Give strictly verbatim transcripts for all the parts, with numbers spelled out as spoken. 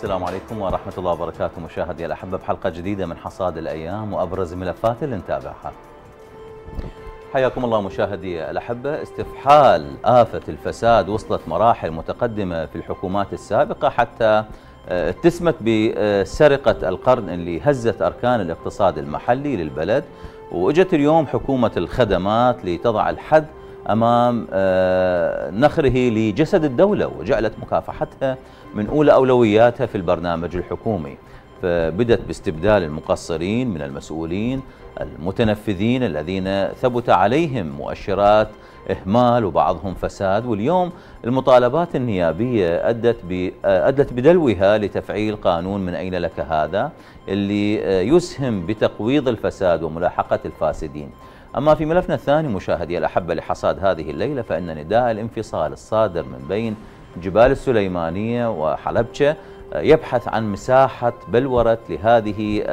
السلام عليكم ورحمة الله وبركاته مشاهدي الأحبة بحلقة جديدة من حصاد الأيام وأبرز الملفات اللي نتابعها. حياكم الله مشاهدي الأحبة. استفحال آفة الفساد وصلت مراحل متقدمة في الحكومات السابقة حتى اتسمت بسرقة القرن اللي هزت أركان الاقتصاد المحلي للبلد، وإجت اليوم حكومة الخدمات لتضع الحد أمام نخره لجسد الدولة، وجعلت مكافحتها من أولى أولوياتها في البرنامج الحكومي. فبدت باستبدال المقصرين من المسؤولين المتنفذين الذين ثبت عليهم مؤشرات إهمال وبعضهم فساد، واليوم المطالبات النيابية أدت أدت بدلوها لتفعيل قانون من أين لك هذا اللي يسهم بتقويض الفساد وملاحقة الفاسدين. أما في ملفنا الثاني مشاهدي الأحبة لحصاد هذه الليلة، فإن نداء الانفصال الصادر من بين جبال السليمانية وحلبشة يبحث عن مساحة بلورة لهذه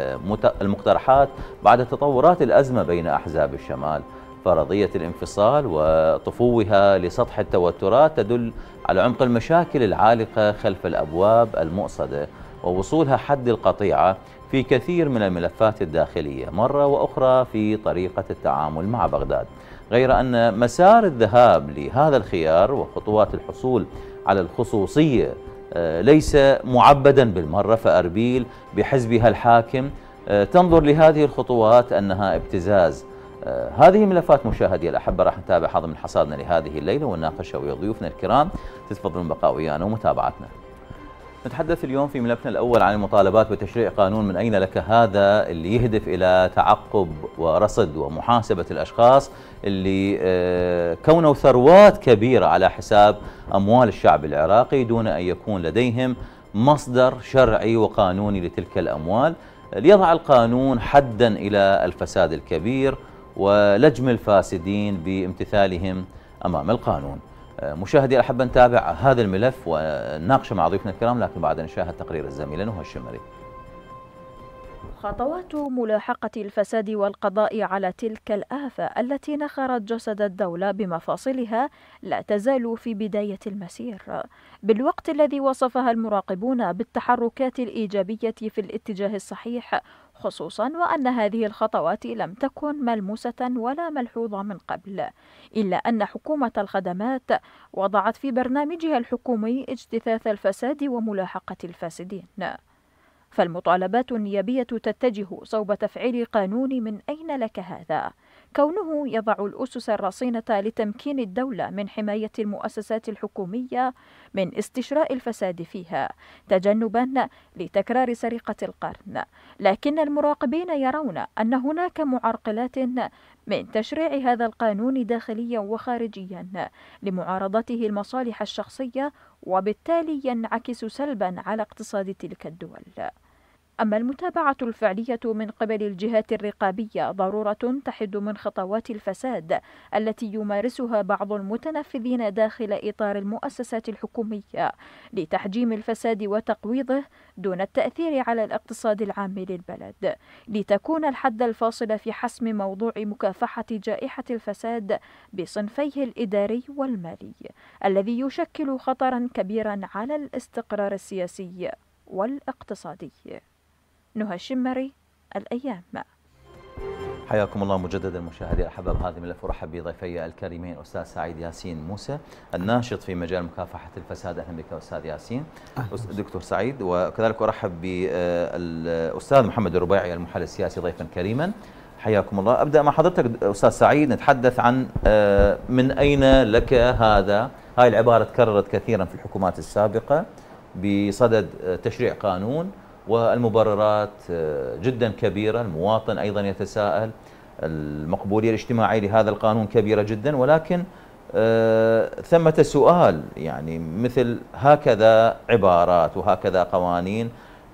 المقترحات بعد تطورات الأزمة بين أحزاب الشمال. فرضية الانفصال وطفوها لسطح التوترات تدل على عمق المشاكل العالقة خلف الأبواب المؤصدة ووصولها حد القطيعة في كثير من الملفات الداخلية مرة وأخرى في طريقة التعامل مع بغداد. غير أن مسار الذهاب لهذا الخيار وخطوات الحصول على الخصوصية ليس معبدا بالمرة، فأربيل بحزبها الحاكم تنظر لهذه الخطوات أنها ابتزاز. هذه ملفات مشاهدي الأحبة راح نتابعها ضمن حصادنا لهذه الليلة ونناقشها ويا ضيوفنا الكرام. تتفضلون بقاء ويانا ومتابعتنا. نتحدث اليوم في ملفنا الأول عن المطالبات بتشريع قانون من أين لك هذا اللي يهدف إلى تعقب ورصد ومحاسبة الأشخاص اللي كونوا ثروات كبيرة على حساب أموال الشعب العراقي دون أن يكون لديهم مصدر شرعي وقانوني لتلك الأموال، ليضع القانون حدا إلى الفساد الكبير ولجم الفاسدين بامتثالهم أمام القانون. مشاهدي الأحبة نتابع هذا الملف ونناقشه مع ضيوفنا الكرام، لكن بعد نشاهد تقرير الزميلة نهى الشمري. خطوات ملاحقة الفساد والقضاء على تلك الآفة التي نخرت جسد الدولة بمفاصلها لا تزال في بداية المسير، بالوقت الذي وصفها المراقبون بالتحركات الإيجابية في الاتجاه الصحيح، خصوصا وأن هذه الخطوات لم تكن ملموسة ولا ملحوظة من قبل، إلا أن حكومة الخدمات وضعت في برنامجها الحكومي اجتثاث الفساد وملاحقة الفاسدين. فالمطالبات النيابية تتجه صوب تفعيل قانون من أين لك هذا، كونه يضع الأسس الرصينة لتمكين الدولة من حماية المؤسسات الحكومية من استشراء الفساد فيها تجنبا لتكرار سرقة القرن. لكن المراقبين يرون أن هناك معرقلات من تشريع هذا القانون داخليا وخارجيا لمعارضته المصالح الشخصية، وبالتالي ينعكس سلبا على اقتصاد تلك الدول. أما المتابعة الفعلية من قبل الجهات الرقابية ضرورة تحد من خطوات الفساد التي يمارسها بعض المتنفذين داخل إطار المؤسسات الحكومية لتحجيم الفساد وتقويضه دون التأثير على الاقتصاد العام للبلد، لتكون الحد الفاصل في حسم موضوع مكافحة جائحة الفساد بصنفيه الإداري والمالي الذي يشكل خطرا كبيرا على الاستقرار السياسي والاقتصادي. نهى الشمري، الأيام. حياكم الله مجددا مشاهدي الأحبة بهذه الملف، ورحب بضيفي الكريمين أستاذ سعيد ياسين موسى الناشط في مجال مكافحة الفساد. أهلا بك أستاذ ياسين. دكتور سعيد، وكذلك أرحب بالأستاذ محمد الربيعي المحلل السياسي ضيفا كريما. حياكم الله. أبدأ مع حضرتك أستاذ سعيد، نتحدث عن من أين لك هذا. هاي العبارة تكررت كثيرا في الحكومات السابقة بصدد تشريع قانون، والمبررات جدا كبيرة. المواطن أيضا يتساءل، المقبولية الاجتماعية لهذا القانون كبيرة جدا، ولكن ثمة سؤال يعني مثل هكذا عبارات وهكذا قوانين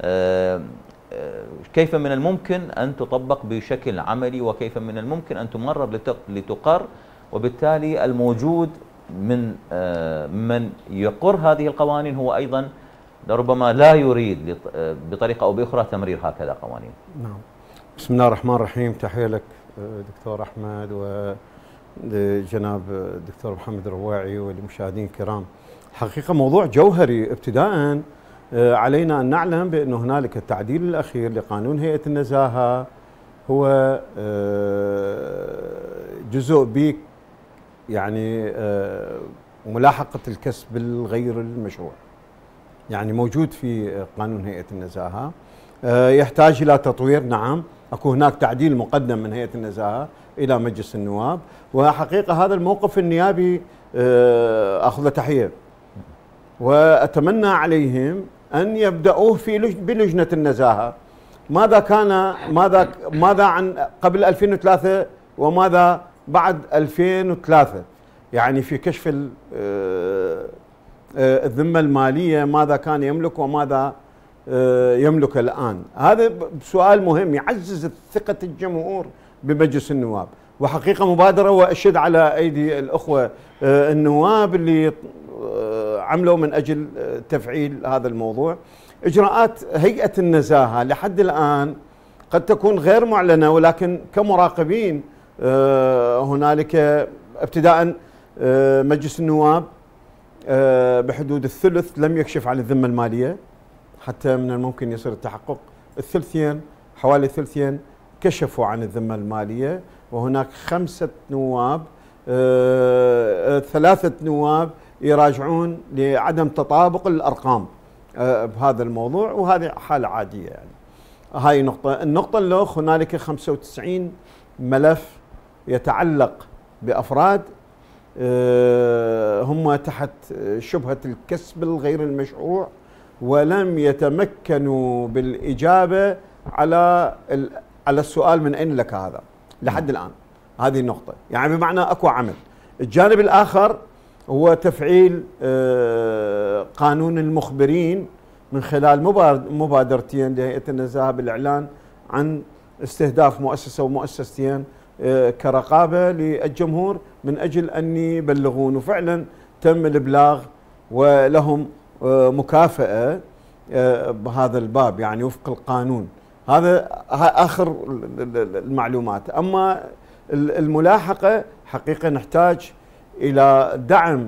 كيف من الممكن أن تطبق بشكل عملي، وكيف من الممكن أن تمرر لتقر، وبالتالي الموجود من من يقر هذه القوانين هو أيضا لربما لا يريد بطريقة أو بأخرى تمرير هكذا قوانين. نعم. بسم الله الرحمن الرحيم. تحية لك دكتور أحمد ولجناب الدكتور محمد الرواعي وللمشاهدين الكرام. حقيقة موضوع جوهري ابتداء علينا أن نعلم بأن هنالك التعديل الأخير لقانون هيئة النزاهة هو جزء بيك يعني ملاحقة الكسب الغير المشروع، يعني موجود في قانون هيئة النزاهة، يحتاج إلى تطوير. نعم، أكو هناك تعديل مقدم من هيئة النزاهة إلى مجلس النواب، وحقيقة هذا الموقف النيابي أخذ له تحية، وأتمنى عليهم أن يبدأوه في بلجنة النزاهة. ماذا كان ماذا ماذا عن قبل ألفين وثلاثة وماذا بعد ألفين وثلاثة، يعني في كشف الذمة المالية ماذا كان يملك وماذا يملك الآن. هذا سؤال مهم يعزز ثقة الجمهور بمجلس النواب، وحقيقة مبادرة، وأشد على أيدي الأخوة النواب اللي عملوا من أجل تفعيل هذا الموضوع. إجراءات هيئة النزاهة لحد الآن قد تكون غير معلنة، ولكن كمراقبين هنالك ابتداء مجلس النواب بحدود الثلث لم يكشف عن الذمة المالية، حتى من الممكن يصير التحقق. الثلثين حوالي ثلثين كشفوا عن الذمة المالية، وهناك خمسة نواب ثلاثة نواب يراجعون لعدم تطابق الأرقام بهذا الموضوع، وهذه حالة عادية. يعني هاي نقطة. النقطة الأخرى هنالك خمسة وتسعين ملف يتعلق بأفراد هم تحت شبهة الكسب الغير المشروع، ولم يتمكنوا بالإجابة على على السؤال من أين لك هذا لحد الآن. هذه النقطة، يعني بمعنى أكو عمل. الجانب الآخر هو تفعيل قانون المخبرين من خلال مبادرتين لهيئة النزاهة بالإعلان عن استهداف مؤسسة ومؤسستين كرقابة للجمهور من أجل أن يبلغون، وفعلا تم الإبلاغ ولهم مكافأة بهذا الباب يعني وفق القانون. هذا آخر المعلومات. أما الملاحقة حقيقة نحتاج إلى دعم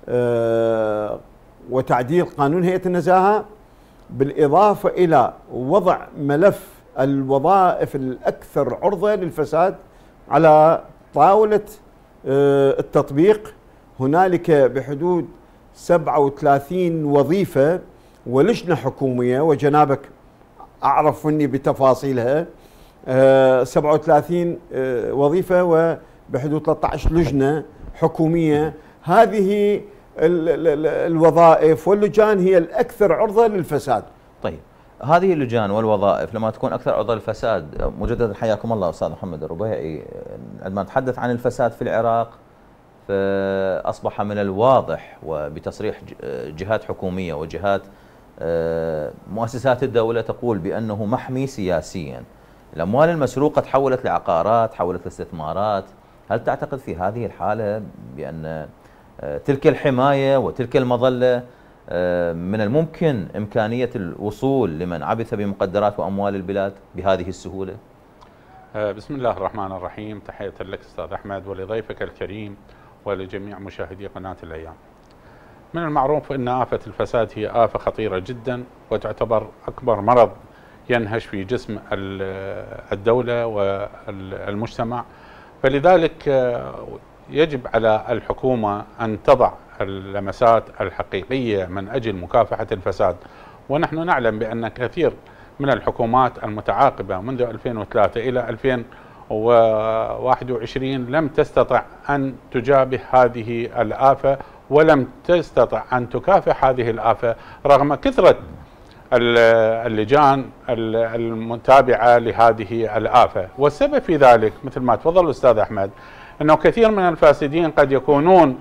وتعديل قانون هيئة النزاهة، بالإضافة إلى وضع ملف الوظائف الأكثر عرضة للفساد على طاولة التطبيق. هنالك بحدود سبعة وثلاثين وظيفة ولجنة حكومية، وجنابك أعرف مني بتفاصيلها، سبعة وثلاثين وظيفة وبحدود ثلاثة عشر لجنة حكومية. هذه الوظائف واللجان هي الأكثر عرضة للفساد. طيب، هذه اللجان والوظائف لما تكون أكثر عرضة للفساد، مجددا حياكم الله أستاذ محمد الربيعي، عندما نتحدث عن الفساد في العراق فأصبح من الواضح وبتصريح جهات حكومية وجهات مؤسسات الدولة تقول بأنه محمي سياسيا. الأموال المسروقة تحولت لعقارات، تحولت لاستثمارات. هل تعتقد في هذه الحالة بأن تلك الحماية وتلك المظلة من الممكن إمكانية الوصول لمن عبث بمقدرات وأموال البلاد بهذه السهولة؟ بسم الله الرحمن الرحيم. تحية لك أستاذ أحمد ولضيفك الكريم ولجميع مشاهدي قناة الأيام. من المعروف أن آفة الفساد هي آفة خطيرة جدا، وتعتبر أكبر مرض ينهش في جسم الدولة والمجتمع. فلذلك يجب على الحكومة أن تضع اللمسات الحقيقية من أجل مكافحة الفساد. ونحن نعلم بأن كثير من الحكومات المتعاقبة منذ ألفين وثلاثة إلى ألفين وواحد وعشرين لم تستطع أن تجابه هذه الآفة، ولم تستطع أن تكافح هذه الآفة رغم كثرة اللجان المتابعة لهذه الآفة. والسبب في ذلك مثل ما تفضل الأستاذ أحمد أنه كثير من الفاسدين قد يكونون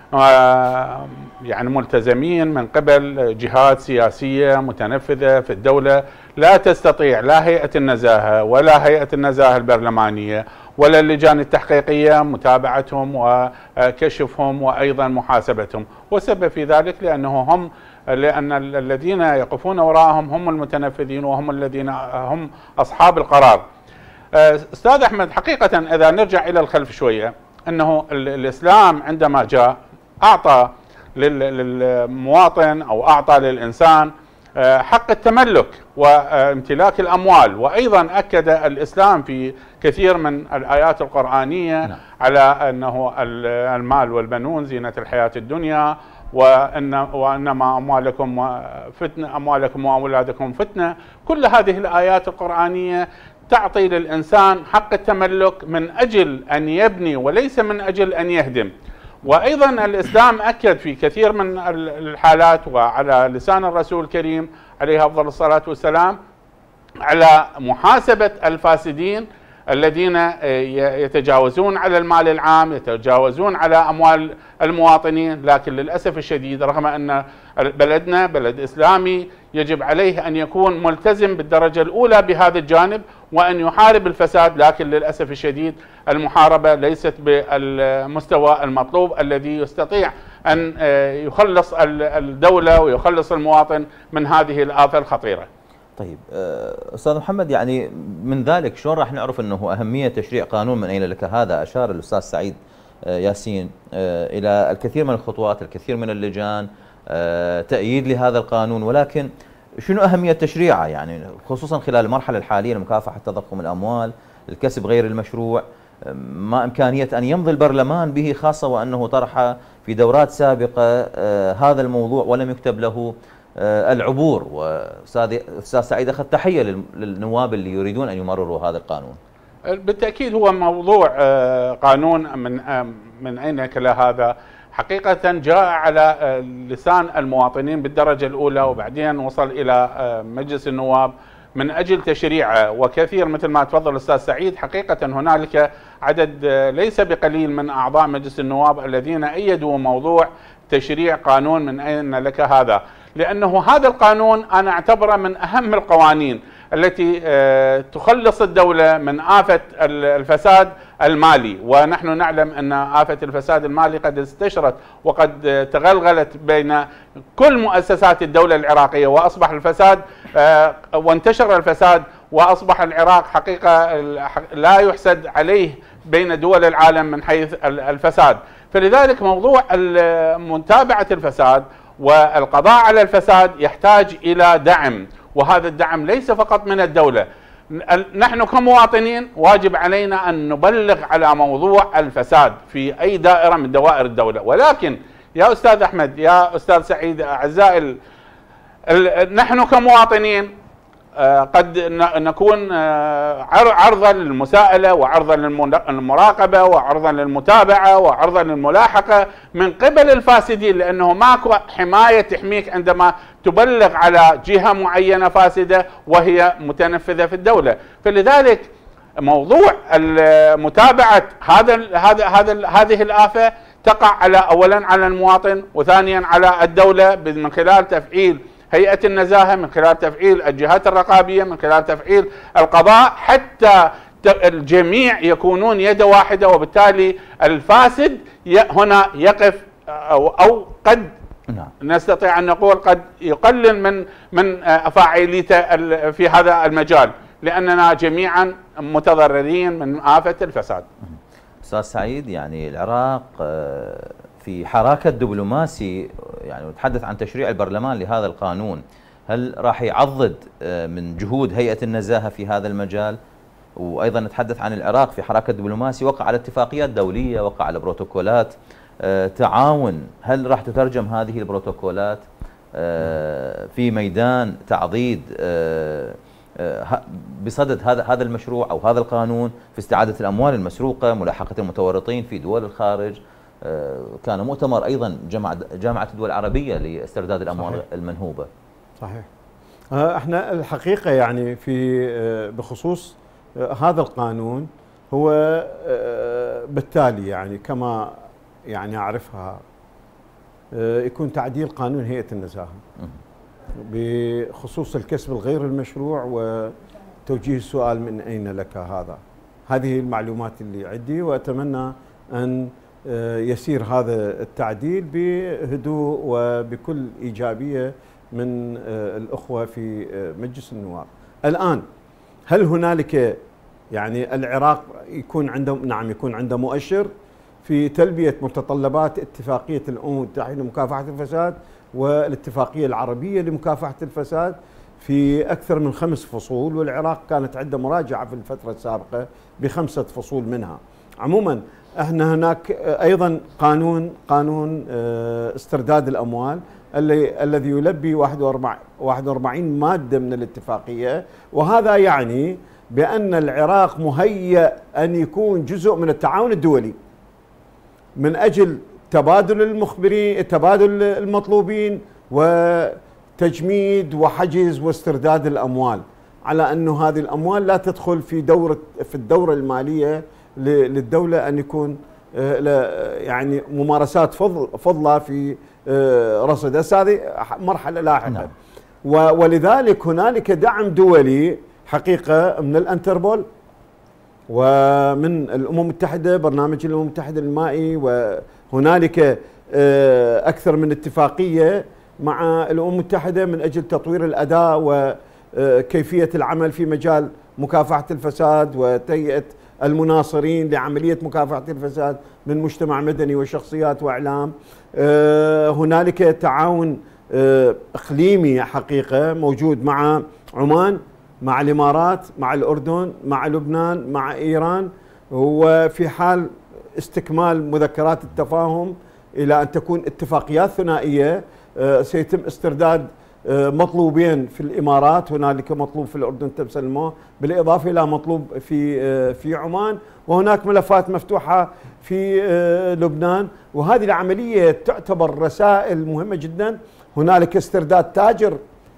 يعني ملتزمين من قبل جهات سياسية متنفذة في الدولة، لا تستطيع لا هيئة النزاهة ولا هيئة النزاهة البرلمانية ولا اللجان التحقيقية متابعتهم وكشفهم وأيضا محاسبتهم. والسبب في ذلك لأنه هم لأن الذين يقفون وراءهم هم المتنفذين وهم الذين هم أصحاب القرار. أستاذ أحمد، حقيقة إذا نرجع إلى الخلف شوية، أنه الإسلام عندما جاء أعطى للمواطن أو أعطى للإنسان حق التملك وامتلاك الأموال. وأيضا أكد الإسلام في كثير من الآيات القرآنية نعم. على أنه المال والبنون زينة الحياة الدنيا، وإن وإنما أموالكم فتنة أموالكم وأولادكم فتنة. كل هذه الآيات القرآنية تعطي للإنسان حق التملك من أجل أن يبني وليس من أجل أن يهدم. وأيضا الإسلام أكد في كثير من الحالات وعلى لسان الرسول الكريم عليه أفضل الصلاة والسلام على محاسبة الفاسدين الذين يتجاوزون على المال العام، يتجاوزون على أموال المواطنين. لكن للأسف الشديد رغم أن بلدنا بلد إسلامي يجب عليه أن يكون ملتزم بالدرجة الأولى بهذا الجانب وأن يحارب الفساد، لكن للأسف الشديد المحاربة ليست بالمستوى المطلوب الذي يستطيع أن يخلص الدولة ويخلص المواطن من هذه الآفة الخطيرة. طيب أستاذ محمد، يعني من ذلك شلون راح نعرف أنه أهمية تشريع قانون من أين لك هذا؟ أشار الأستاذ سعيد ياسين إلى الكثير من الخطوات، الكثير من اللجان، تأييد لهذا القانون، ولكن شنو أهمية تشريعه؟ يعني خصوصا خلال المرحلة الحالية لمكافحة تضخم الأموال، الكسب غير المشروع، ما إمكانية أن يمضي البرلمان به، خاصة وأنه طرح في دورات سابقة هذا الموضوع ولم يكتب له العبور. وأستاذ سعيد أخذ تحية للنواب اللي يريدون أن يمرروا هذا القانون. بالتأكيد هو موضوع قانون من من أين لك هذا حقيقة جاء على لسان المواطنين بالدرجة الأولى، وبعدين وصل إلى مجلس النواب من أجل تشريعه. وكثير مثل ما تفضل الأستاذ سعيد، حقيقة هنالك عدد ليس بقليل من أعضاء مجلس النواب الذين أيدوا موضوع تشريع قانون من أين لك هذا، لأنه هذا القانون أنا أعتبره من أهم القوانين التي تخلص الدولة من آفة الفساد المالي. ونحن نعلم أن آفة الفساد المالي قد استشرت وقد تغلغلت بين كل مؤسسات الدولة العراقية، وأصبح الفساد وانتشر الفساد، وأصبح العراق حقيقة لا يحسد عليه بين دول العالم من حيث الفساد. فلذلك موضوع متابعة الفساد والقضاء على الفساد يحتاج إلى دعم، وهذا الدعم ليس فقط من الدولة. نحن كمواطنين واجب علينا أن نبلغ على موضوع الفساد في أي دائرة من دوائر الدولة. ولكن يا أستاذ أحمد، يا أستاذ سعيد، أعزائي، نحن كمواطنين قد نكون عرضا للمساءلة وعرضا للمراقبة وعرضا للمتابعة وعرضا للملاحقة من قبل الفاسدين، لأنه ماكو حماية تحميك عندما تبلغ على جهة معينة فاسدة وهي متنفذة في الدولة. فلذلك موضوع متابعة هذا هذا هذا هذه الآفة تقع على أولا على المواطن، وثانيا على الدولة من خلال تفعيل هيئة النزاهة، من خلال تفعيل الجهات الرقابية، من خلال تفعيل القضاء، حتى الجميع يكونون يد واحدة، وبالتالي الفاسد هنا يقف أو, أو قد نعم. نستطيع أن نقول قد يقلل من من فاعليته في هذا المجال، لأننا جميعا متضررين من آفة الفساد. أستاذ سعيد، يعني العراق في حراك دبلوماسي، يعني نتحدث عن تشريع البرلمان لهذا القانون، هل راح يعضد من جهود هيئة النزاهة في هذا المجال؟ وأيضا نتحدث عن العراق في حراك دبلوماسي، وقع على اتفاقيات دولية، وقع على بروتوكولات تعاون، هل راح تترجم هذه البروتوكولات في ميدان تعضيد بصدد هذا هذا المشروع أو هذا القانون في استعادة الأموال المسروقة، ملاحقة المتورطين في دول الخارج؟ كان مؤتمر أيضا جامعة جامعة الدول العربية لاسترداد الأموال صحيح. المنهوبة. صحيح. احنا الحقيقة يعني في بخصوص هذا القانون هو بالتالي يعني كما يعني أعرفها يكون تعديل قانون هيئة النزاهة بخصوص الكسب الغير المشروع، وتوجيه السؤال من أين لك هذا. هذه المعلومات اللي عندي، وأتمنى أن يسير هذا التعديل بهدوء وبكل إيجابية من الأخوة في مجلس النواب. الآن هل هنالك يعني العراق يكون عنده نعم يكون عنده مؤشر في تلبية متطلبات اتفاقية الأمم المتحدة لمكافحة الفساد، والاتفاقية العربية لمكافحة الفساد في أكثر من خمس فصول، والعراق كانت عنده مراجعة في الفترة السابقة بخمسة فصول منها. عموما احنا هناك أيضا قانون قانون استرداد الأموال الذي يلبي واحد وأربعين مادة من الاتفاقية، وهذا يعني بأن العراق مهيأ أن يكون جزء من التعاون الدولي من أجل تبادل المخبرين، تبادل المطلوبين، وتجميد وحجز واسترداد الأموال، على أنه هذه الأموال لا تدخل في دورة في الدورة المالية للدولة، أن يكون يعني ممارسات فضلة في رصد. هذه مرحلة لاحقة. ولذلك هنالك دعم دولي حقيقة من الانتربول ومن الأمم المتحدة، برنامج الأمم المتحدة المائي، وهنالك أكثر من اتفاقية مع الأمم المتحدة من أجل تطوير الأداء وكيفية العمل في مجال مكافحة الفساد وتهيئة المناصرين لعملية مكافحة الفساد من مجتمع مدني وشخصيات وإعلام. هنالك تعاون إقليمي حقيقة موجود مع عمان، مع الإمارات، مع الأردن، مع لبنان، مع إيران، وفي حال استكمال مذكرات التفاهم إلى أن تكون اتفاقيات ثنائية سيتم استرداد مطلوبين في الإمارات، هنالك مطلوب في الأردن تم سلمه، بالإضافة إلى مطلوب في في عمان، وهناك ملفات مفتوحة في لبنان. وهذه العملية تعتبر رسائل مهمة جدا. هنالك استرداد تاجر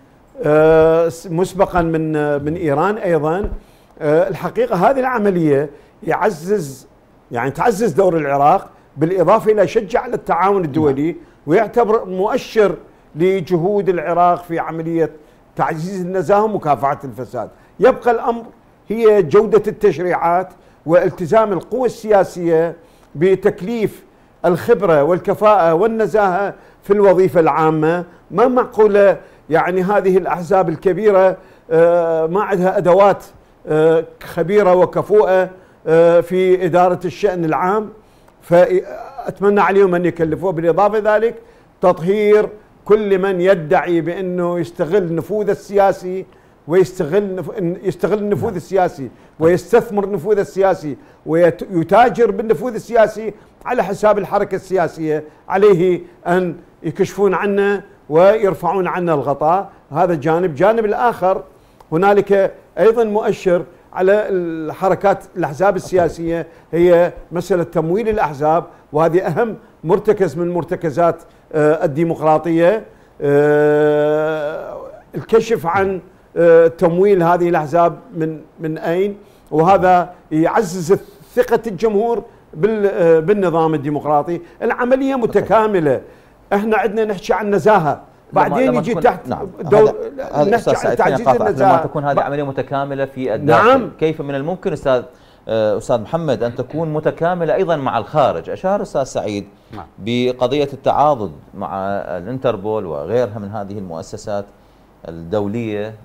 مسبقا من من إيران أيضا. الحقيقة هذه العملية يعزز يعني تعزز دور العراق، بالإضافة إلى يشجع على التعاون الدولي، ويعتبر مؤشر لجهود العراق في عملية تعزيز النزاهة ومكافحة الفساد. يبقى الأمر هي جودة التشريعات والتزام القوى السياسية بتكليف الخبرة والكفاءة والنزاهة في الوظيفة العامة. ما معقولة يعني هذه الأحزاب الكبيرة ما عندها أدوات خبيرة وكفؤة في إدارة الشأن العام، فأتمنى عليهم أن يكلفوه. بالإضافة ذلك تطهير كل من يدعي بأنه يستغل نفوذه السياسي ويستغل يستغل النفوذ السياسي ويستثمر النفوذ السياسي ويتاجر بالنفوذ السياسي على حساب الحركة السياسية. عليه أن يكشفون عنه ويرفعون عنا الغطاء. هذا جانب. جانب الآخر هنالك أيضا مؤشر على الحركات الأحزاب السياسية، هي مسألة تمويل الأحزاب، وهذه أهم مرتكز من مرتكزات الديمقراطية. الكشف عن تمويل هذه الأحزاب من من أين، وهذا يعزز ثقة الجمهور بالنظام الديمقراطي. العملية متكاملة. احنا عندنا نحكي عن نزاهة، بعدين يجي تحت نعم دور نحكي عن تعزيز النزاهة. لما تكون هذه عملية متكاملة في الداخل، نعم. كيف من الممكن أستاذ أستاذ محمد أن تكون متكاملة أيضا مع الخارج؟ أشار أستاذ سعيد نعم. بقضية التعاضد مع الانتربول وغيرها من هذه المؤسسات الدولية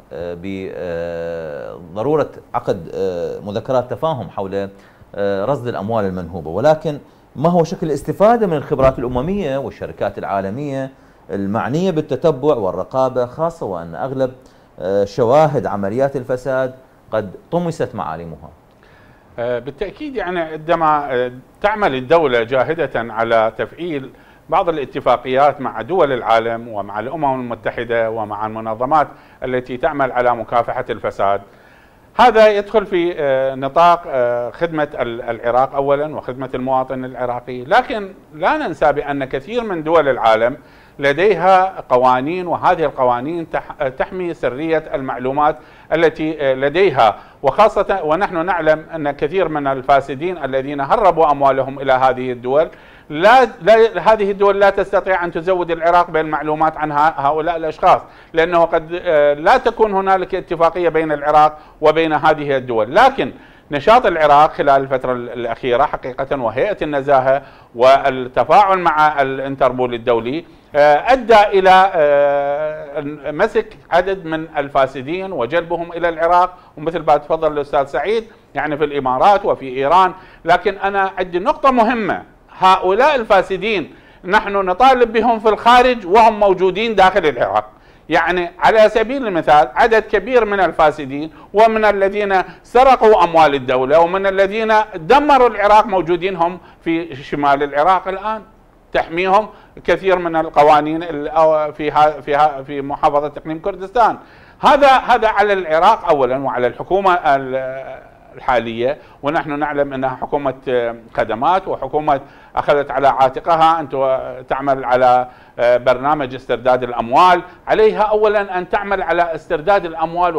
بضرورة عقد مذكرات تفاهم حول رصد الأموال المنهوبة، ولكن ما هو شكل الاستفادة من الخبرات الأممية والشركات العالمية المعنية بالتتبع والرقابة، خاصة وأن أغلب شواهد عمليات الفساد قد طمست معالمها؟ بالتأكيد يعني عندما تعمل الدولة جاهدة على تفعيل بعض الاتفاقيات مع دول العالم ومع الأمم المتحدة ومع المنظمات التي تعمل على مكافحة الفساد، هذا يدخل في نطاق خدمة العراق أولا وخدمة المواطن العراقي. لكن لا ننسى بأن كثير من دول العالم لديها قوانين، وهذه القوانين تحمي سرية المعلومات التي لديها، وخاصة ونحن نعلم أن كثير من الفاسدين الذين هربوا أموالهم إلى هذه الدول لا, لا هذه الدول لا تستطيع أن تزود العراق بالمعلومات عن هؤلاء الأشخاص، لأنه قد لا تكون هنالك اتفاقية بين العراق وبين هذه الدول. لكن نشاط العراق خلال الفترة الأخيرة حقيقة وهيئة النزاهة والتفاعل مع الانتربول الدولي أدى إلى مسك عدد من الفاسدين وجلبهم إلى العراق، ومثل ما تفضل الأستاذ سعيد يعني في الإمارات وفي إيران. لكن أنا عندي نقطة مهمة، هؤلاء الفاسدين نحن نطالب بهم في الخارج وهم موجودين داخل العراق. يعني على سبيل المثال عدد كبير من الفاسدين ومن الذين سرقوا أموال الدولة ومن الذين دمروا العراق موجودين هم في شمال العراق الآن، تحميهم كثير من القوانين في في في محافظة إقليم كردستان. هذا هذا على العراق أولا وعلى الحكومة الحالية، ونحن نعلم أنها حكومة خدمات وحكومة أخذت على عاتقها أن تعمل على برنامج استرداد الأموال. عليها أولا أن تعمل على استرداد الأموال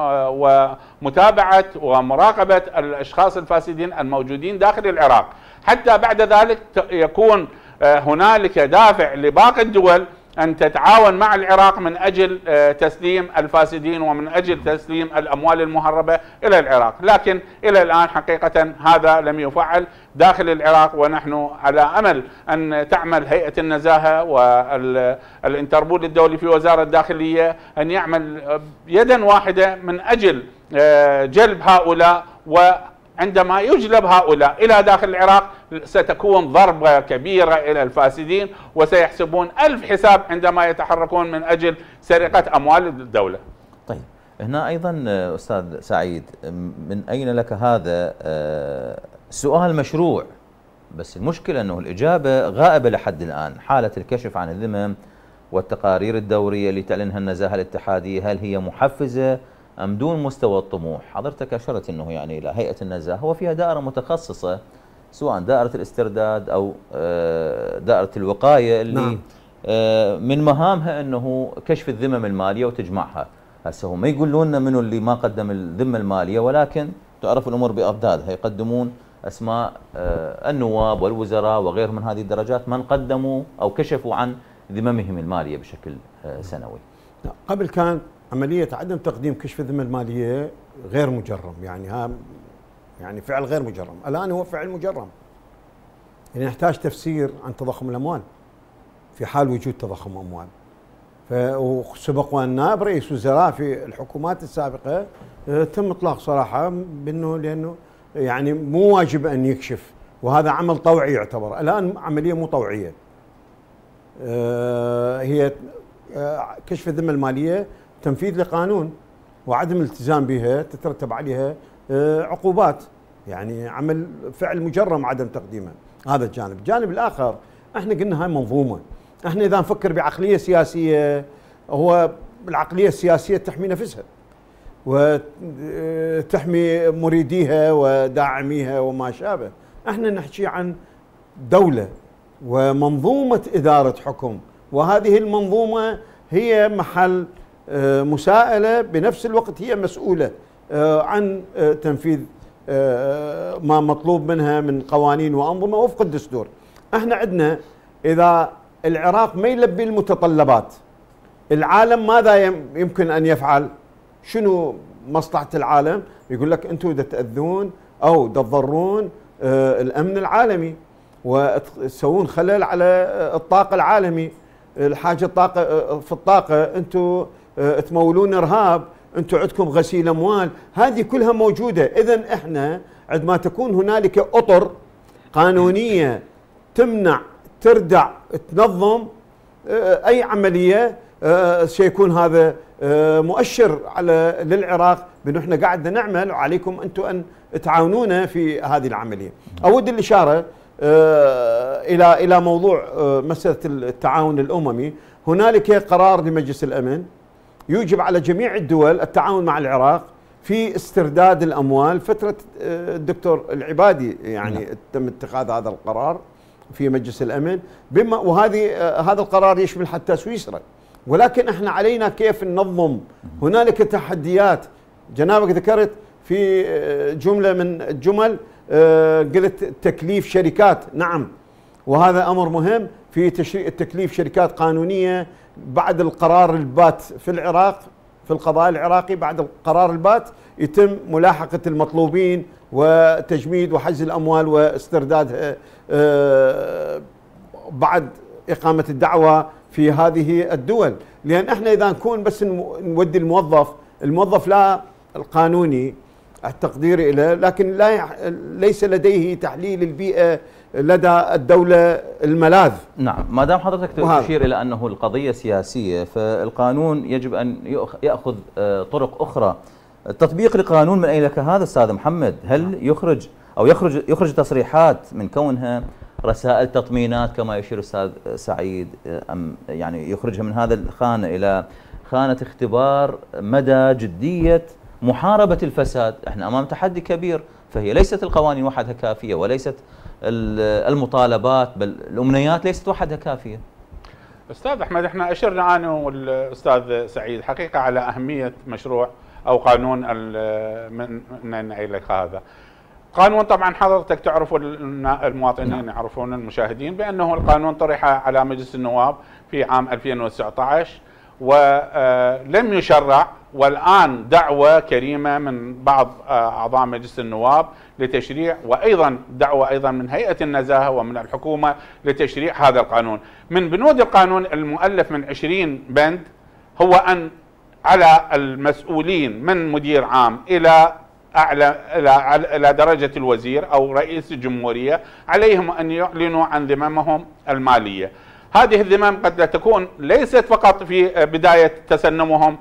ومتابعة ومراقبة الأشخاص الفاسدين الموجودين داخل العراق، حتى بعد ذلك يكون هنالك دافع لباقي الدول أن تتعاون مع العراق من أجل تسليم الفاسدين ومن أجل تسليم الأموال المهربة إلى العراق. لكن إلى الآن حقيقة هذا لم يفعل داخل العراق، ونحن على أمل أن تعمل هيئة النزاهة والإنتربول الدولي في وزارة الداخلية أن يعمل يدا واحدة من أجل جلب هؤلاء، و عندما يجلب هؤلاء إلى داخل العراق ستكون ضربة كبيرة إلى الفاسدين، وسيحسبون ألف حساب عندما يتحركون من أجل سرقة أموال الدولة. طيب هنا أيضا أستاذ سعيد، من أين لك هذا سؤال مشروع، بس المشكلة أنه الإجابة غائبة لحد الآن. حالة الكشف عن الذمم والتقارير الدورية اللي تعلنها النزاهة الاتحادية، هل هي محفزة أم دون مستوى الطموح؟ حضرتك أشرت أنه يعني إلى هيئة النزاهة وفيها دائرة متخصصة، سواء دائرة الاسترداد أو دائرة الوقاية اللي نعم. من مهامها أنه كشف الذمم المالية وتجمعها. هسه هم ما يقولون لنا منو اللي ما قدم الذمة المالية، ولكن تعرف الأمور بأضدادها، يقدمون أسماء النواب والوزراء وغيرهم من هذه الدرجات من قدموا أو كشفوا عن ذممهم المالية بشكل سنوي. قبل كان عملية عدم تقديم كشف الذمة المالية غير مجرم، يعني ها يعني فعل غير مجرم، الآن هو فعل مجرم. يعني يحتاج تفسير عن تضخم الأموال في حال وجود تضخم أموال. وسبق وأن نائب رئيس وزراء في الحكومات السابقة تم إطلاق صراحة بأنه لأنه يعني مو واجب أن يكشف، وهذا عمل طوعي يعتبر. الآن عملية مو طوعية، هي كشف الذمة المالية تنفيذ لقانون، وعدم الالتزام بها تترتب عليها عقوبات، يعني عمل فعل مجرم عدم تقديمه. هذا الجانب. الجانب الآخر احنا قلنا هاي منظومة، احنا إذا نفكر بعقلية سياسية، هو العقلية السياسية تحمي نفسها وتحمي مريديها وداعميها وما شابه. احنا نحكي عن دولة ومنظومة إدارة حكم، وهذه المنظومة هي محل مساءلة، بنفس الوقت هي مسؤولة عن تنفيذ ما مطلوب منها من قوانين وأنظمة وفق الدستور. احنا عندنا إذا العراق ما يلبي المتطلبات، العالم ماذا يمكن أن يفعل؟ شنو مصلحة العالم؟ يقول لك أنتم دا تأذون أو دا تضرون الأمن العالمي وتسوون خلل على الطاقة العالمي، الحاجة الطاقة في الطاقة، أنتم تمولون إرهاب، أنتم عندكم غسيل أموال، هذه كلها موجودة. إذن إحنا عندما تكون هنالك أطر قانونية تمنع تردع تنظم أي عملية، سيكون هذا مؤشر على للعراق بأنه إحنا قاعدة نعمل وعليكم أنتم أن تعاونونا في هذه العملية. أود الإشارة إلى إلى موضوع مسألة التعاون الأممي. هنالك قرار لمجلس الأمن يوجب على جميع الدول التعاون مع العراق في استرداد الأموال. فترة الدكتور العبادي يعني نعم. تم اتخاذ هذا القرار في مجلس الأمن، بما وهذه هذا القرار يشمل حتى سويسرا. ولكن احنا علينا كيف ننظم. هنالك تحديات، جنابك ذكرت في جملة من الجمل قلت تكليف شركات، نعم، وهذا أمر مهم في تشريع تكليف شركات قانونية بعد القرار البات في العراق في القضاء العراقي. بعد القرار البات يتم ملاحقة المطلوبين وتجميد وحجز الأموال واستردادها بعد إقامة الدعوة في هذه الدول. لأن احنا إذا نكون بس نودي الموظف الموظف لا القانوني التقدير له، لكن لا ليس لديه تحليل البيئة لدى الدولة الملاذ. نعم، ما دام حضرتك وهذا. تشير إلى أنه القضية سياسية، فالقانون يجب أن يأخذ طرق أخرى. تطبيق القانون من أين لك هذا أستاذ محمد؟ هل يخرج أو يخرج يخرج تصريحات من كونها رسائل تطمينات كما يشير الأستاذ سعيد، أم يعني يخرجها من هذا الخانة إلى خانة اختبار مدى جدية محاربة الفساد؟ احنا أمام تحدي كبير، فهي ليست القوانين وحدها كافية، وليست المطالبات بل الأمنيات ليست وحدها كافية. أستاذ أحمد، احنا أشرنا أنا والأستاذ سعيد حقيقة على أهمية مشروع أو قانون من من لك هذا. قانون طبعا حضرتك تعرفوا، المواطنين يعرفون، المشاهدين، بأنه القانون طرح على مجلس النواب في عام ألفين وتسعة عشر ولم يشرع، والآن دعوة كريمة من بعض أعضاء مجلس النواب لتشريع، وأيضا دعوة أيضا من هيئة النزاهة ومن الحكومة لتشريع هذا القانون. من بنود القانون المؤلف من عشرين بند هو أن على المسؤولين من مدير عام إلى أعلى إلى إلى درجة الوزير أو رئيس الجمهورية عليهم أن يعلنوا عن ذممهم المالية. هذه الذمم قد لا تكون ليست فقط في بداية تسنمهم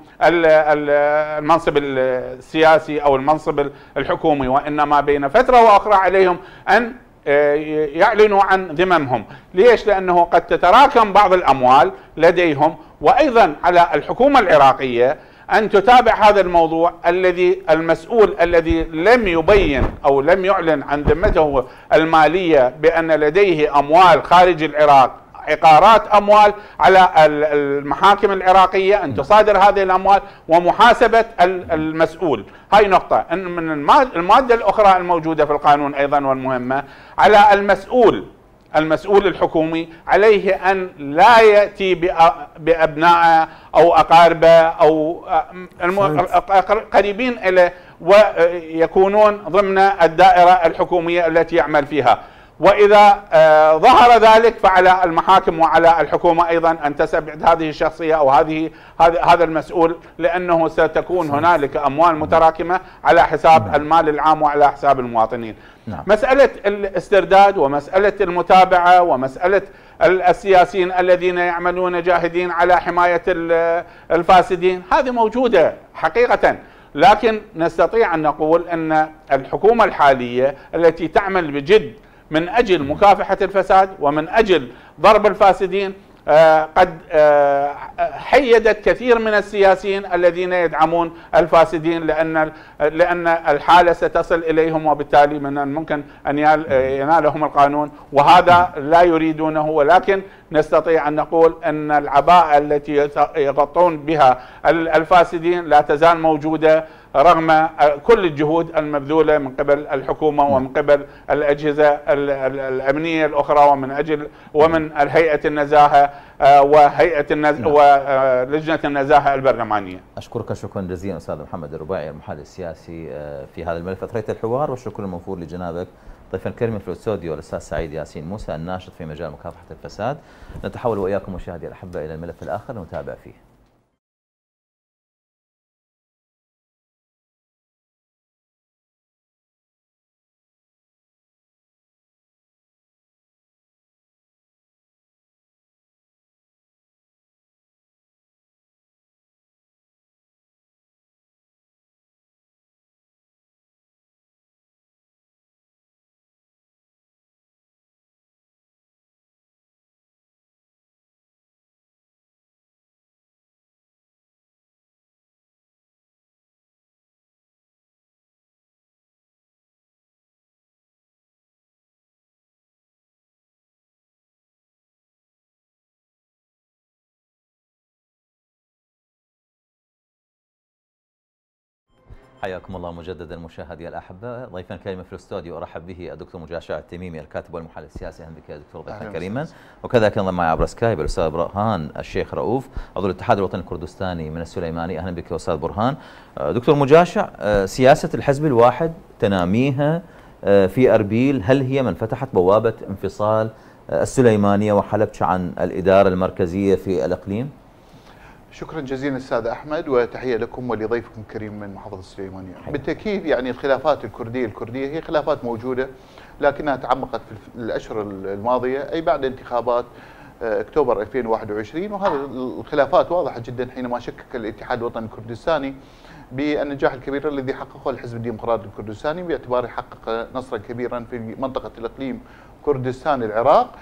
المنصب السياسي أو المنصب الحكومي، وإنما بين فترة وأخرى عليهم أن يعلنوا عن ذممهم. ليش؟ لأنه قد تتراكم بعض الأموال لديهم، وأيضا على الحكومة العراقية أن تتابع هذا الموضوع. الذي المسؤول الذي لم يبين أو لم يعلن عن ذمته المالية بأن لديه أموال خارج العراق، عقارات أموال، على المحاكم العراقية أن تصادر هذه الأموال ومحاسبة المسؤول. هاي نقطة. إن من المادة الأخرى الموجودة في القانون أيضا والمهمة، على المسؤول المسؤول الحكومي عليه أن لا يأتي بأبنائه أو أقاربه أو قريبين إليه ويكونون ضمن الدائرة الحكومية التي يعمل فيها. وإذا آه ظهر ذلك فعلى المحاكم وعلى الحكومة أيضا أن تستبعد هذه الشخصية أو هذه هذا المسؤول، لأنه ستكون هنالك أموال متراكمة على حساب المال العام وعلى حساب المواطنين. نعم. مسألة الاسترداد ومسألة المتابعة ومسألة السياسيين الذين يعملون جاهدين على حماية الفاسدين هذه موجودة حقيقة، لكن نستطيع أن نقول أن الحكومة الحالية التي تعمل بجد من أجل مكافحة الفساد ومن أجل ضرب الفاسدين آه قد آه حيدت كثير من السياسيين الذين يدعمون الفاسدين، لأن لأن الحالة ستصل إليهم، وبالتالي من الممكن أن ينالهم القانون، وهذا لا يريدونه. ولكن نستطيع أن نقول أن العباءة التي يغطون بها الفاسدين لا تزال موجودة رغم كل الجهود المبذولة من قبل الحكومة ومن قبل الأجهزة الأمنية الأخرى ومن أجل ومن هيئة النزاهة وهيئة النز... ولجنة النزاهة البرلمانية. أشكرك شكرا جزيلا أستاذ محمد الرباعي المحلل السياسي في هذا الملف. أثريت الحوار، والشكر الموفور لجنابك. ضيفا الكريم في الاستوديو الأستاذ سعيد ياسين موسى الناشط في مجال مكافحة الفساد. نتحول وإياكم مشاهدي الأحبة إلى الملف الآخر ونتابع فيه. حياكم الله مجددا مشاهدي الأحبة. ضيفا كريما في الاستوديو أرحب به الدكتور مجاشع التميمي الكاتب والمحلل السياسي. أهلا بك يا دكتور ضيفا كريما. وكذلك انضم معي عبر سكايب الأستاذ برهان الشيخ رؤوف عضو الاتحاد الوطني الكردستاني من السليماني. أهلا بك أستاذ برهان. دكتور مجاشع، سياسة الحزب الواحد تناميها في أربيل، هل هي من فتحت بوابة انفصال السليمانية وحلبش عن الإدارة المركزية في الإقليم؟ شكرا جزيلا استاذ احمد، وتحيه لكم ولضيفكم الكريم من محافظه السليمانيه. بالتاكيد يعني الخلافات الكرديه الكرديه هي خلافات موجوده، لكنها تعمقت في الاشهر الماضيه اي بعد انتخابات اكتوبر ألفين وواحد وعشرين، وهذه الخلافات واضحه جدا حينما شكك الاتحاد الوطني الكردستاني بالنجاح الكبير الذي حققه الحزب الديمقراطي الكردستاني باعتباره حقق نصرا كبيرا في منطقه الاقليم كردستان العراق.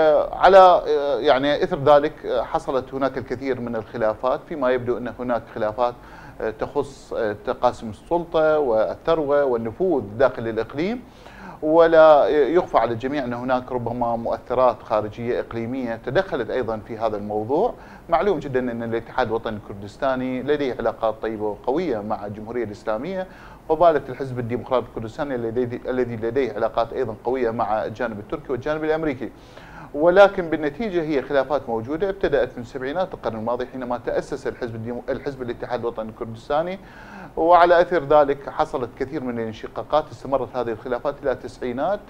على يعني اثر ذلك حصلت هناك الكثير من الخلافات، فيما يبدو ان هناك خلافات تخص تقاسم السلطه والثروه والنفوذ داخل الاقليم، ولا يخفى على الجميع ان هناك ربما مؤثرات خارجيه اقليميه تدخلت ايضا في هذا الموضوع. معلوم جدا ان الاتحاد الوطني الكردستاني لديه علاقات طيبه وقويه مع الجمهوريه الاسلاميه، وبالت الحزب الديمقراطي الكردستاني الذي لديه علاقات ايضا قويه مع الجانب التركي والجانب الامريكي. ولكن بالنتيجه هي خلافات موجوده ابتدات من سبعينات القرن الماضي حينما تاسس الحزب الحزب الاتحاد الوطني الكردستاني، وعلى اثر ذلك حصلت كثير من الانشقاقات. استمرت هذه الخلافات الى تسعينات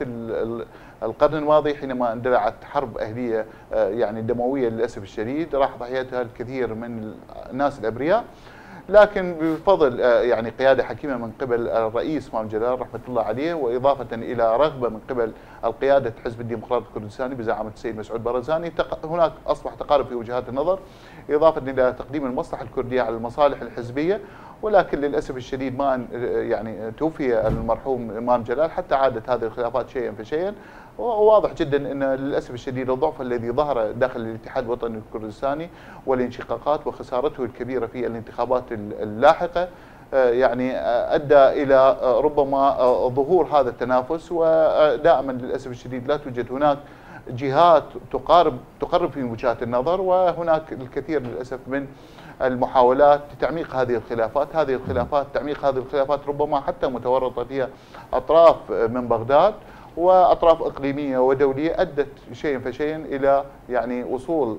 القرن الماضي حينما اندلعت حرب اهليه يعني دمويه للاسف الشديد، راح ضحيتها الكثير من الناس الابرياء. لكن بفضل يعني قياده حكيمه من قبل الرئيس مام جلال رحمه الله عليه، واضافه الى رغبه من قبل القياده الحزب الديمقراطي الكردستاني بزعامه السيد مسعود برزاني، هناك اصبح تقارب في وجهات النظر، اضافه الى تقديم المصلحه الكرديه على المصالح الحزبيه. ولكن للاسف الشديد ما يعني توفي المرحوم امام جلال حتى عادت هذه الخلافات شيئا فشيئا. وواضح جدا ان للاسف الشديد الضعف الذي ظهر داخل الاتحاد الوطني الكردستاني والانشقاقات وخسارته الكبيره في الانتخابات اللاحقه يعني ادى الى ربما ظهور هذا التنافس. ودائما للاسف الشديد لا توجد هناك جهات تقارب تقرب في وجهات النظر، وهناك الكثير للاسف من المحاولات لتعميق هذه الخلافات. هذه الخلافات تعميق هذه الخلافات ربما حتى متورطه فيها اطراف من بغداد واطراف اقليميه ودوليه، ادت شيئا فشيئا الى يعني وصول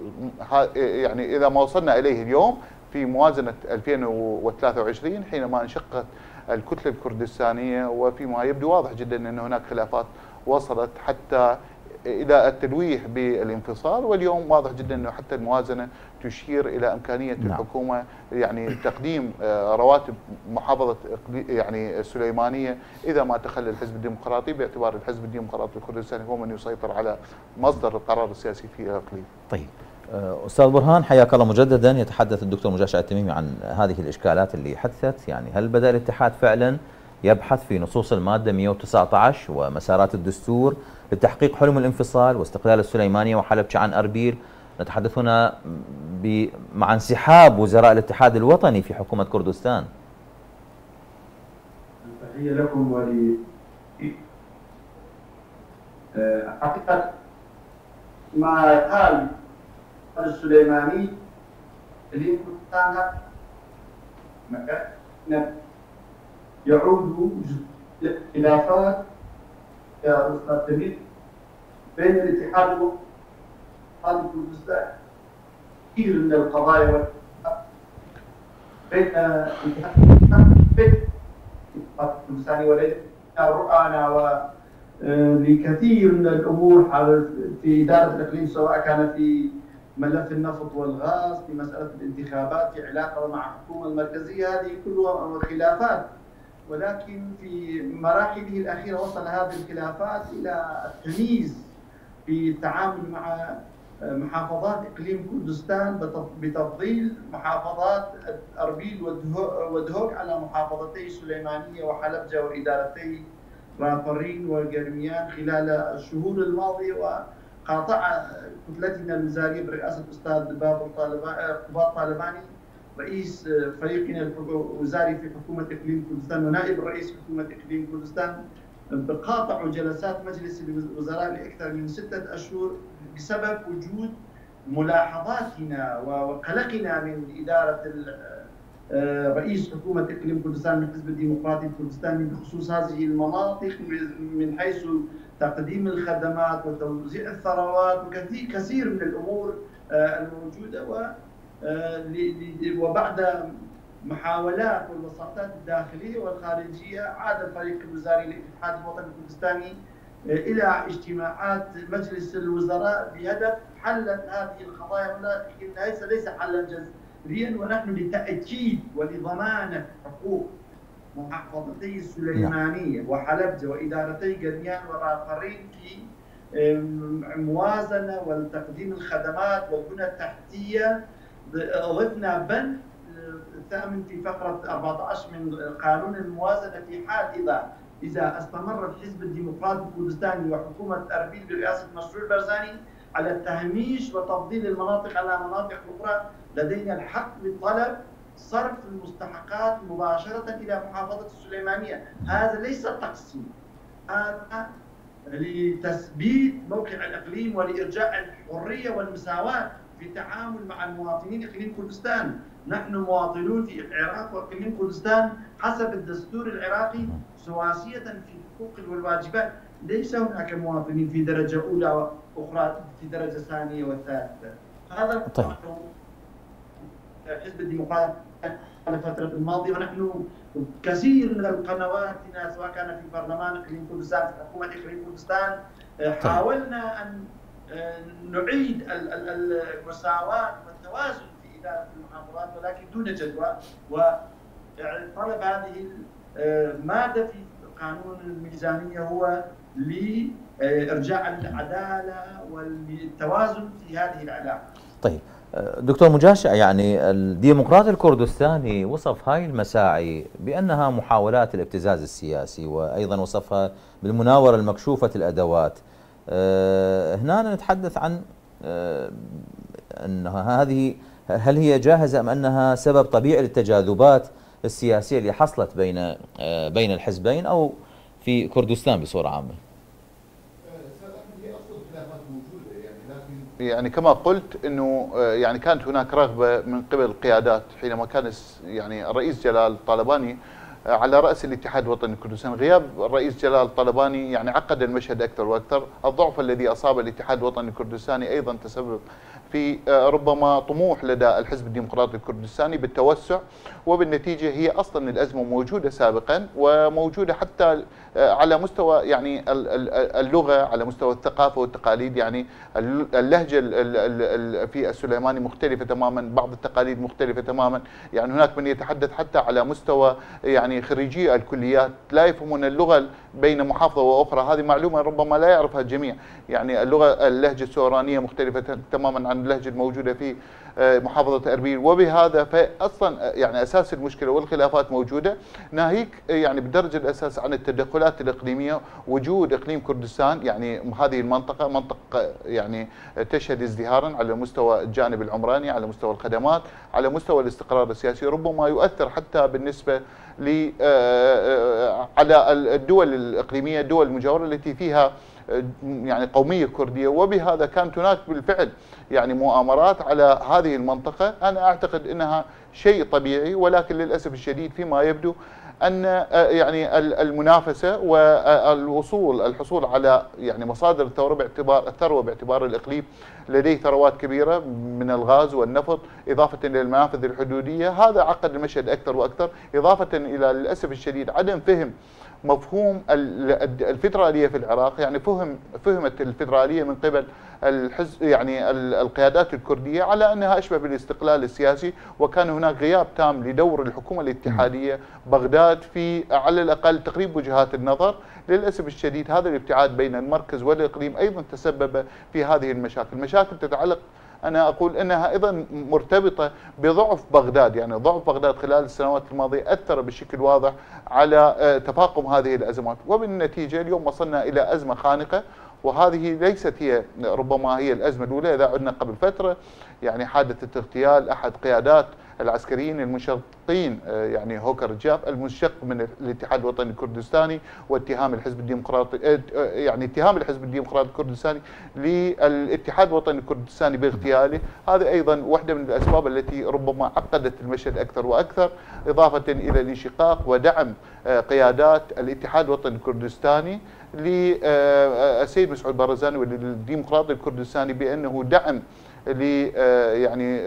يعني الى ما وصلنا اليه اليوم في موازنه ألفين وثلاثة وعشرين حينما انشقت الكتله الكردستانيه، وفيما يبدو واضح جدا ان هناك خلافات وصلت حتى الى التلويح بالانفصال. واليوم واضح جدا انه حتى الموازنه تشير الى امكانيه نعم. الحكومه يعني تقديم رواتب محافظه يعني السليمانيه اذا ما تخلى الحزب الديمقراطي، باعتبار الحزب الديمقراطي الكردستاني هو من يسيطر على مصدر القرار السياسي في الاقليم. طيب استاذ برهان حياك الله مجددا. يتحدث الدكتور مجاشع التميمي عن هذه الاشكالات اللي حدثت، يعني هل بدا الاتحاد فعلا يبحث في نصوص الماده مئة وتسعة عشر ومسارات الدستور لتحقيق حلم الانفصال واستقلال السليمانيه وحلب عن اربيل؟ نتحدث هنا مع انسحاب وزراء الاتحاد الوطني في حكومه كردستان. تحيه لكم ولي حقيقه مع حال السليماني اللي كردستان مكان يعود خلافات يا استاذ تميم بين الاتحاد والاتحاد الكردستاني، كثير من القضايا بين الاتحاد الكردستاني وليس رؤانا ولكثير من الامور في اداره الاقليم، سواء كان في ملف النفط والغاز، في مساله الانتخابات، في علاقه مع الحكومه المركزيه، هذه كلها خلافات. ولكن في مراحله الأخيرة وصل هذه الخلافات إلى التمييز في التعامل مع محافظات إقليم كردستان بتفضيل محافظات أربيل ودهوك على محافظتي سليمانية وحلبجة وإدارتي رافرين وقرميان خلال الشهور الماضية. وقاطع كتلتنا الوزارية برئاسة الأستاذ بابر طالباني رئيس فريقنا الوزاري في حكومة إقليم كردستان ونائب رئيس حكومة إقليم كردستان بقاطع جلسات مجلس الوزراء لأكثر من ستة أشهر بسبب وجود ملاحظاتنا وقلقنا من إدارة رئيس حكومة إقليم كردستان من الحزب الديمقراطي الكردستاني بخصوص هذه المناطق من حيث تقديم الخدمات وتوزيع الثروات وكثير كثير من الأمور الموجودة. و وبعد محاولات والوساطات الداخليه والخارجيه عاد الفريق الوزاري للاتحاد الوطني الكردستاني الى اجتماعات مجلس الوزراء بهدف حل هذه القضايا، ولكن ليس ليس حلا دستوريا، ونحن لتأكيد ولضمانة حقوق محافظتي السليمانية وحلبجة وإدارتي قرنيان ورافرين في موازنة والتقديم الخدمات والبنى التحتية، ضفنا بند ثامن في فقرة أربعة عشر من قانون الموازنة في حال إذا إذا استمر الحزب الديمقراطي الكردستاني وحكومة أربيل برئاسة مشروع برزاني على التهميش وتفضيل المناطق على مناطق أخرى، لدينا الحق بطلب صرف المستحقات مباشرة إلى محافظة السليمانية. هذا ليس تقسيم، هذا لتثبيت موقع الإقليم ولإرجاع الحرية والمساواة في التعامل مع المواطنين إقليم كردستان. نحن مواطنون في العراق وإقليم كردستان حسب الدستور العراقي سواسية في الحقوق والواجبات، ليس هناك مواطنين في درجة أولى وأخرى في درجة ثانية وثالثة. هذا طيب. الحزب الديمقراطي على الفترة الماضية، ونحن كثير من القنوات سواء كان في برلمان إقليم كردستان في حكومة إقليم كردستان حاولنا أن نعيد المساواة والتوازن في إدارة المحافظات، ولكن دون جدوى. وطلب هذه المادة في قانون الميزانية هو لإرجاع العدالة والتوازن في هذه العلاقة. طيب دكتور مجاشع، يعني الديمقراطي الكردستاني وصف هاي المساعي بأنها محاولات الابتزاز السياسي، وأيضا وصفها بالمناورة المكشوفة الأدوات. هنا نتحدث عن أنها هذه هل هي جاهزة أم أنها سبب طبيعي للتجاذبات السياسية اللي حصلت بين بين الحزبين أو في كردستان بصورة عامة؟ يعني كما قلت انه يعني كانت هناك رغبه من قبل القيادات حينما كان يعني الرئيس جلال الطالباني على راس الاتحاد الوطني الكردستاني. غياب الرئيس جلال الطالباني يعني عقد المشهد اكثر واكثر. الضعف الذي اصاب الاتحاد الوطني الكردستاني ايضا تسبب في ربما طموح لدى الحزب الديمقراطي الكردستاني بالتوسع، وبالنتيجه هي اصلا الازمه موجوده سابقا وموجوده حتى على مستوى يعني اللغه، على مستوى الثقافه والتقاليد. يعني اللهجه في السليماني مختلفه تماما، بعض التقاليد مختلفه تماما. يعني هناك من يتحدث حتى على مستوى يعني خريجي الكليات لا يفهمون اللغه بين محافظه واخرى. هذه معلومه ربما لا يعرفها الجميع. يعني اللغه اللهجه السورانيه مختلفه تماما عن اللهجه الموجوده في محافظه اربيل، وبهذا فاصلا يعني اساس المشكله والخلافات موجوده. ناهيك يعني بدرجه الاساس عن التدخلات الاقليميه، وجود اقليم كردستان يعني هذه المنطقه منطقه يعني تشهد ازدهارا على مستوى الجانب العمراني، على مستوى الخدمات، على مستوى الاستقرار السياسي، ربما يؤثر حتى بالنسبه ل على الدول الاقليميه، الدول المجاوره التي فيها يعني قوميه كرديه. وبهذا كانت هناك بالفعل يعني مؤامرات على هذه المنطقه. انا اعتقد انها شيء طبيعي، ولكن للاسف الشديد فيما يبدو ان يعني المنافسه والوصول الحصول على يعني مصادر الثروه باعتبار الثروه باعتبار الاقليم لديه ثروات كبيره من الغاز والنفط، اضافه الى المنافذ الحدوديه، هذا عقد المشهد اكثر واكثر، اضافه الى للاسف الشديد عدم فهم مفهوم الفيدراليه في العراق. يعني فهم فهمت الفيدراليه من قبل الحزب يعني القيادات الكرديه على انها اشبه بالاستقلال السياسي، وكان هناك غياب تام لدور الحكومه الاتحاديه بغداد في على الاقل تقريب وجهات النظر. للاسف الشديد هذا الابتعاد بين المركز والاقليم ايضا تسبب في هذه المشاكل. المشاكل تتعلق، أنا أقول أنها أيضا مرتبطة بضعف بغداد. يعني ضعف بغداد خلال السنوات الماضية أثر بشكل واضح على تفاقم هذه الأزمات، وبالنتيجة اليوم وصلنا إلى أزمة خانقة. وهذه ليست هي ربما هي الأزمة الأولى. إذا عدنا قبل فترة يعني حادثة اغتيال أحد قيادات العسكريين المنشقين يعني هوكر جاف المنشق من الاتحاد الوطني الكردستاني، واتهام الحزب الديمقراطي يعني اتهام الحزب الديمقراطي الكردستاني للاتحاد الوطني الكردستاني باغتياله. هذا ايضا واحده من الاسباب التي ربما عقدت المشهد اكثر واكثر، اضافه الى الانشقاق ودعم قيادات الاتحاد الوطني الكردستاني للسيد مسعود برزاني وللديمقراطي الكردستاني بانه دعم ل يعني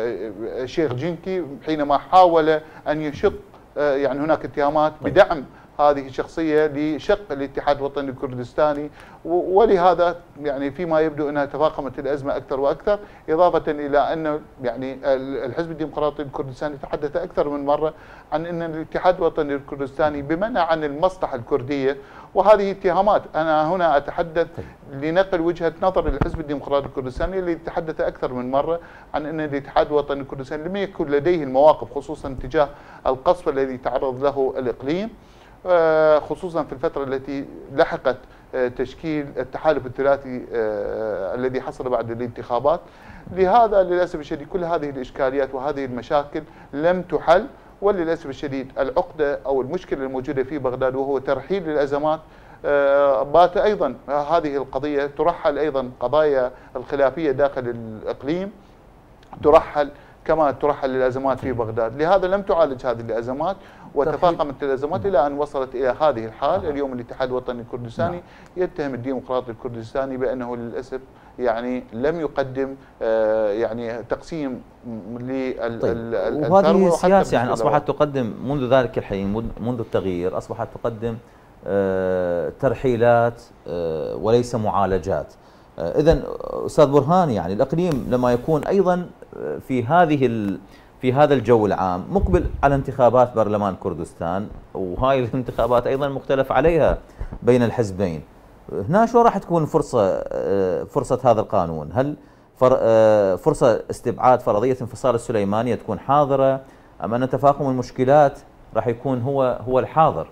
شيخ جنكي حينما حاول ان يشق. يعني هناك اتهامات بدعم هذه شخصيه لشق الاتحاد الوطني الكردستاني، ولهذا يعني فيما يبدو انها تفاقمت الازمه اكثر واكثر، اضافه الى ان يعني الحزب الديمقراطي الكردستاني تحدث اكثر من مره عن ان الاتحاد الوطني الكردستاني بمنع عن المصلحه الكرديه، وهذه اتهامات. انا هنا اتحدث لنقل وجهه نظر الحزب الديمقراطي الكردستاني اللي تحدث اكثر من مره عن ان الاتحاد الوطني الكردستاني لم يكن لديه المواقف خصوصا تجاه القصف الذي تعرض له الاقليم، خصوصا في الفتره التي لحقت تشكيل التحالف الثلاثي الذي حصل بعد الانتخابات. لهذا للاسف الشديد كل هذه الاشكاليات وهذه المشاكل لم تحل، وللاسف الشديد العقده او المشكله الموجوده في بغداد وهو ترحيل الازمات بات ايضا هذه القضيه ترحل، ايضا قضايا الخلافيه داخل الاقليم ترحل كما ترحل الازمات في بغداد. لهذا لم تعالج هذه الازمات وتفاقمت الازمات الى ان وصلت الى هذه الحال. اليوم الاتحاد الوطني الكردستاني يتهم الديمقراطي الكردستاني بانه للاسف يعني لم يقدم يعني تقسيم للثروه. طيب. وهذه السياسه يعني اصبحت تقدم منذ ذلك الحين، منذ التغيير اصبحت تقدم ترحيلات وليس معالجات. اذا استاذ برهان، يعني الاقليم لما يكون ايضا في هذه في هذا الجو العام مقبل على انتخابات برلمان كردستان، وهاي الانتخابات ايضا مختلف عليها بين الحزبين، هنا شو راح تكون فرصه فرصه هذا القانون؟ هل فرصه استبعاد فرضيه انفصال السليمانيه تكون حاضره، ام ان تفاقم المشكلات راح يكون هو هو الحاضر؟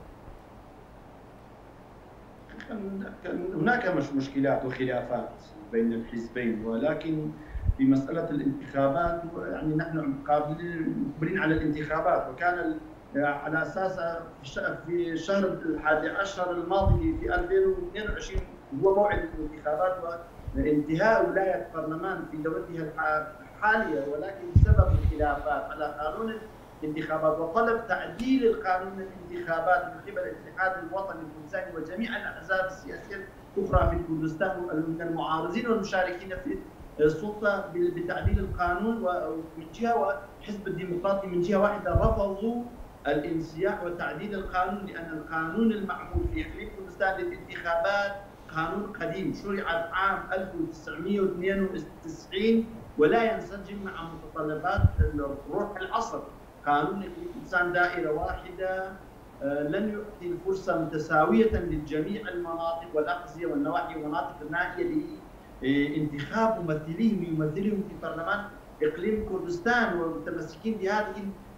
هناك مش مشكلات وخلافات بين الحزبين، ولكن في مساله الانتخابات يعني نحن قابلين على الانتخابات، وكان على اساس في شهر الحادي عشر الماضي في ألفين واثنين وعشرين هو موعد الانتخابات وانتهاء ولايه البرلمان في دورتها الحاليه، ولكن بسبب الخلافات على قانون الانتخابات وطلب تعديل القانون الانتخابات من قبل الاتحاد الوطني الكردستاني وجميع الاحزاب السياسيه الاخرى في كردستان من المعارضين والمشاركين في السلطه بتعديل القانون من جهه، وحزب الديمقراطي من جهه واحده رفضوا الانسياح وتعديل القانون، لان القانون المعمول في اقليم كردستان للانتخابات قانون قديم شرع عام ألف وتسعمئة واثنين وتسعين ولا ينسجم مع متطلبات روح العصر. قانون اقليم كردستان دائره واحده لن يعطي الفرصه متساويه لجميع المناطق والاقصيه والنواحي والمناطق النائيه لانتخاب ممثليهم يمثلهم في برلمان اقليم كردستان، ومتمسكين بهذه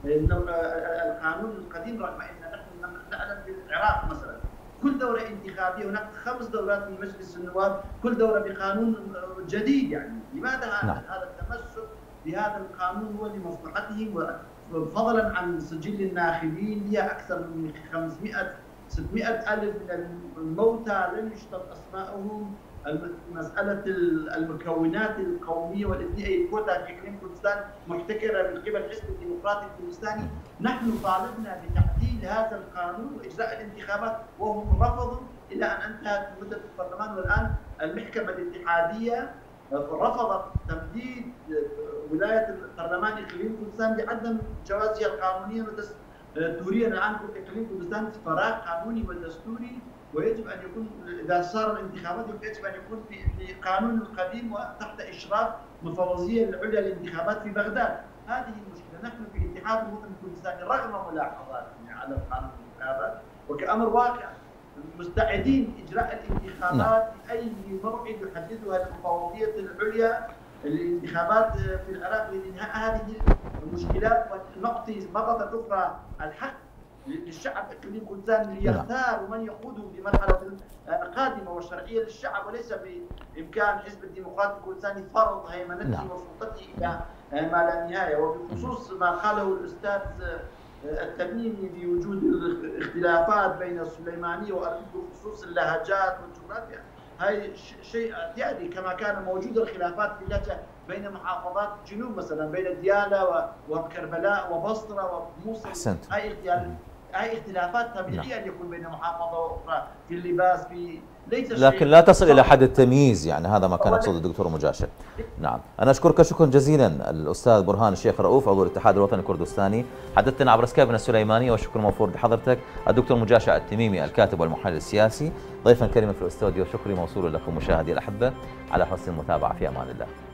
القانون القديم، رغم ان نحن نعلم في العراق مثلا كل دوره انتخابيه هناك خمس دورات من مجلس النواب، كل دوره بقانون جديد. يعني لماذا هذا التمسك بهذا القانون هو لمصلحتهم، فضلا عن سجل الناخبين هي اكثر من خمسمئة ستمئة الف من الموتى لم يشتر اسمائهم. مساله المكونات القوميه والاثنيه الكوتا في اقليم كردستان محتكره من قبل الحزب الديمقراطي الكردستاني. نحن طالبنا بتعديل هذا القانون واجراء الانتخابات وهم رفضوا الى ان انتهت مده البرلمان، والان المحكمه الاتحاديه رفضت تمديد ولايه البرلمان اقليم كردستان بعدم جوازها القانونيا ودستوريا. الان اقليم كردستان فراغ قانوني ودستوري، ويجب ان يكون اذا صار الانتخابات يجب ان يكون في قانون القديم وتحت اشراف مفوضيه العليا للانتخابات في بغداد. هذه المشكله. نحن في اتحاد الوطني الكردستاني رغم ملاحظاتنا على قانون الانتخابات وكامر واقع مستعدين اجراء الانتخابات في اي موعد يحددها المفوضيه العليا للانتخابات في العراق لانهاء هذه المشكلات ونعطي مره اخرى الحق للشعب اقليم كردستان ليختار من يقوده في مرحله قادمه وشرعيه للشعب، وليس بامكان حزب الديمقراطي الكردستاني فرض هيمنته وسلطته الى ما لا نهايه. وبخصوص ما قاله الاستاذ التميمي بوجود الاختلافات بين السليمانيه واربيل بخصوص اللهجات والجغرافيا، هاي شيء اعتيادي كما كان موجود الخلافات في اللهجه بين محافظات الجنوب مثلا بين ديالى وكربلاء وبصره وموصل. احسنت. هاي هاي اختلافات طبيعيه ان يكون بين محافظه واخرى في اللباس في ليس لكن لا تصل الى حد التمييز، يعني هذا ما كان يقصد الدكتور مجاشع. نعم، انا اشكرك شكرا جزيلا الاستاذ برهان الشيخ رؤوف عضو الاتحاد الوطني الكردستاني، حدثتنا عبر سكايب من السليمانيه، والشكر موفور لحضرتك. الدكتور مجاشع التميمي الكاتب والمحلل السياسي ضيفا كريما في الاستوديو، شكري موصول لكم مشاهدي الاحبه على حسن المتابعه، في امان الله.